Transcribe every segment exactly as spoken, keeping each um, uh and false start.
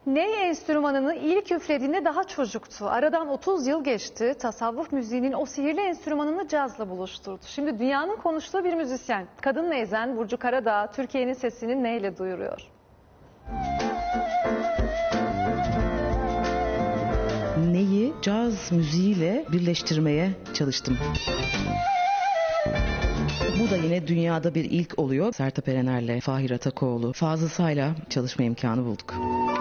Ney enstrümanını ilk üflediğinde daha çocuktu. Aradan otuz yıl geçti. Tasavvuf müziğinin o sihirli enstrümanını cazla buluşturdu. Şimdi dünyanın konuştuğu bir müzisyen. Kadın neyzen Burcu Karadağ Türkiye'nin sesini neyle duyuruyor? Neyi caz müziğiyle birleştirmeye çalıştım. Bu da yine dünyada bir ilk oluyor. Sertab Erener'le, Fahir Atakoğlu, Fazıl Say'la çalışma imkanı bulduk.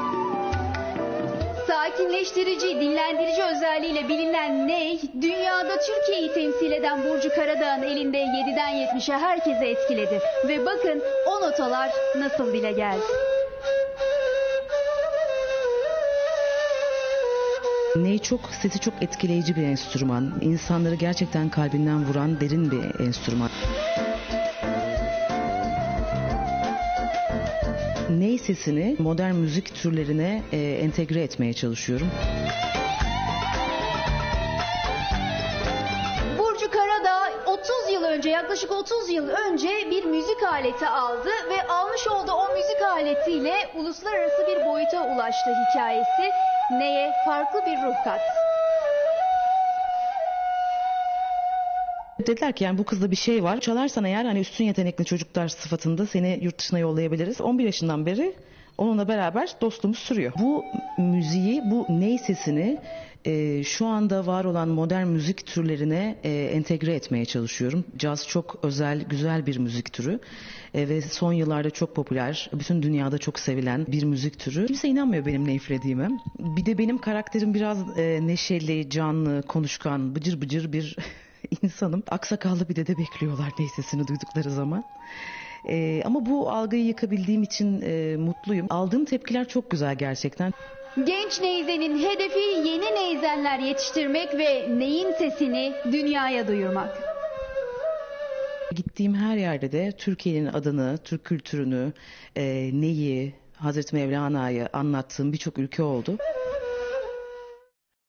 Sakinleştirici, dinlendirici özelliğiyle bilinen ney, dünyada Türkiye'yi temsil eden Burcu Karadağ'ın elinde yediden yetmişe herkese etkiledi. Ve bakın o notalar nasıl dile geldi. Ney çok, sesi çok etkileyici bir enstrüman. İnsanları gerçekten kalbinden vuran derin bir enstrüman. Ney sesini modern müzik türlerine e, entegre etmeye çalışıyorum. Burcu Karadağ otuz yıl önce, yaklaşık otuz yıl önce bir müzik aleti aldı ve almış olduğu o müzik aletiyle uluslararası bir boyuta ulaştı hikayesi. Neye farklı bir ruh kattı. Dediler ki yani bu kızda bir şey var. Çalarsan eğer hani üstün yetenekli çocuklar sıfatında seni yurt dışına yollayabiliriz. on bir yaşından beri onunla beraber dostluğumuz sürüyor. Bu müziği, bu ney sesini e, şu anda var olan modern müzik türlerine e, entegre etmeye çalışıyorum. Caz çok özel, güzel bir müzik türü. E, ve son yıllarda çok popüler, bütün dünyada çok sevilen bir müzik türü. Kimse inanmıyor benim ne üflediğime. Bir de benim karakterim biraz e, neşeli, canlı, konuşkan, bıcır bıcır bir insanım. Aksakallı bir dede bekliyorlar ney sesini duydukları zaman. Ee, ama bu algıyı yıkabildiğim için e, mutluyum. Aldığım tepkiler çok güzel gerçekten. Genç neyzenin hedefi yeni neyzenler yetiştirmek ve neyin sesini dünyaya duyurmak. Gittiğim her yerde de Türkiye'nin adını, Türk kültürünü, e, neyi, Hazreti Mevlana'yı anlattığım birçok ülke oldu.